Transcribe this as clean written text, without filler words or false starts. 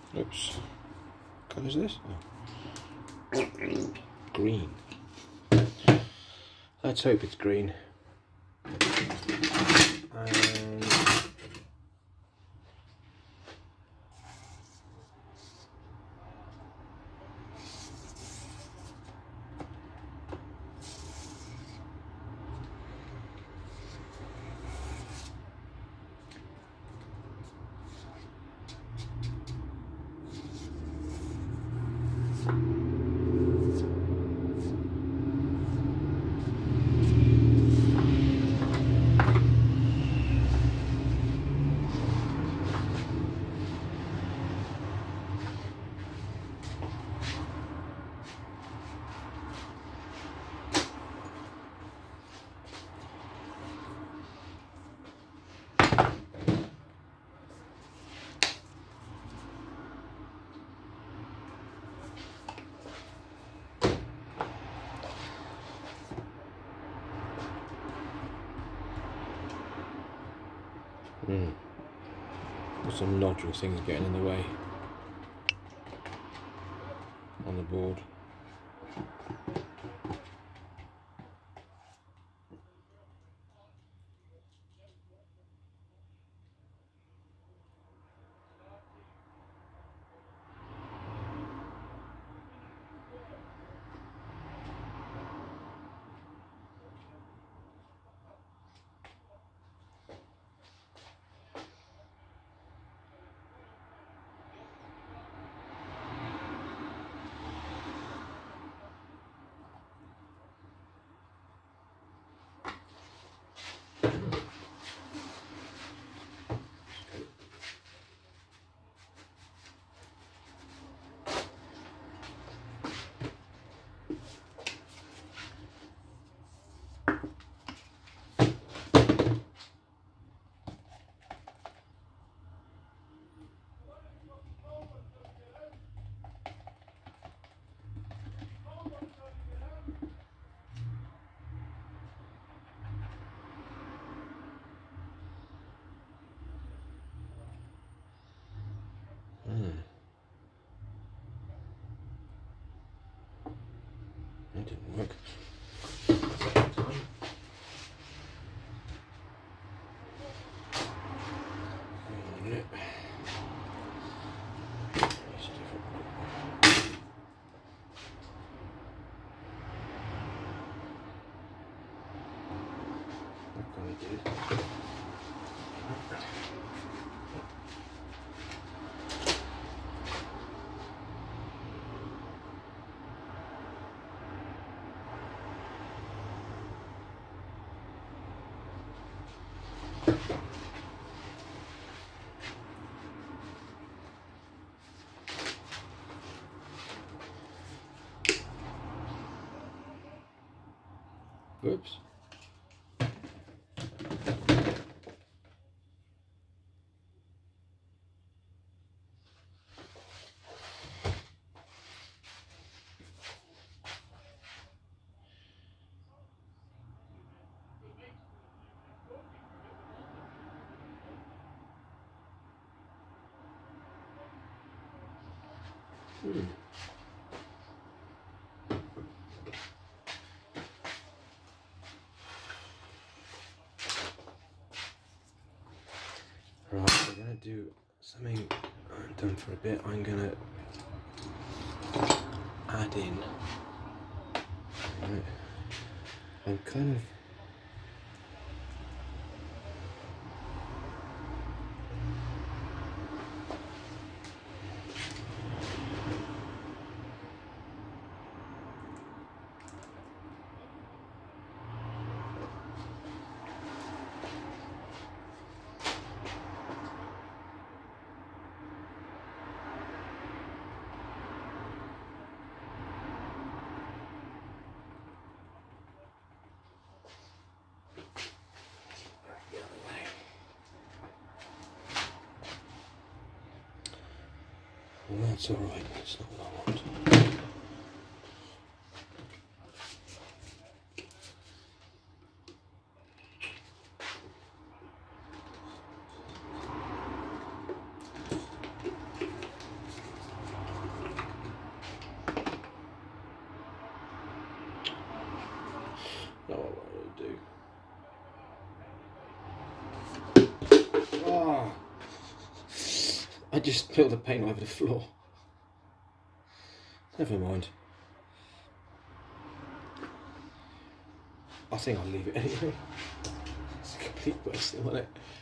Oops. What colour is this? Oh. Green. Let's hope it's green. And Got some nodule things getting in the way on the board. That didn't work. Whoops. Right, we're going to do something I haven't done for a bit. I'm going to add in, I'm kind of well, that's alright, that's not what I want. I just spilled the paint over the floor. Never mind. I think I'll leave it anyway. It's a complete waste, isn't it?